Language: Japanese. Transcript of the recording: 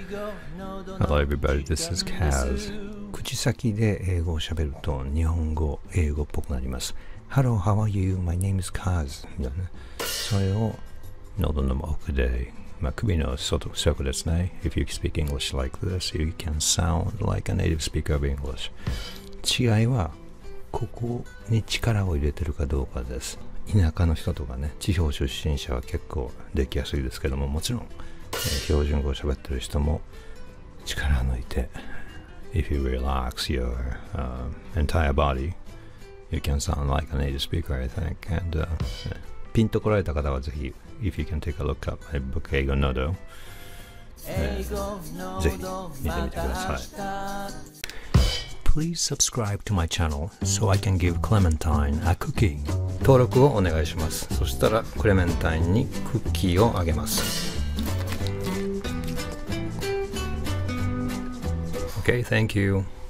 Hello everybody, this is Kaz. 口先で英語を喋ると日本語、英語っぽくなります。Hello, how are you? My name is Kaz. みたいな。それを喉の奥で、首の外ですね。If you speak English like this, you can sound like a native speaker of English. 違いは、ここに力を入れてるかどうかです。田舎の人とかね、地方出身者は結構できやすいですけども、もちろん、標準語を喋ってる人も力を抜いて、If you relax your entire body, you can sound like a native speaker, I think. And, ピンと来られた方はぜひ、If you can take a look up my book, 英語ノード、ぜひ見てみてください。Please subscribe to my channel so I can give Clementine a cookie. 登録をお願いします。そしたらクレメンタインにクッキーをあげます。Okay, thank you.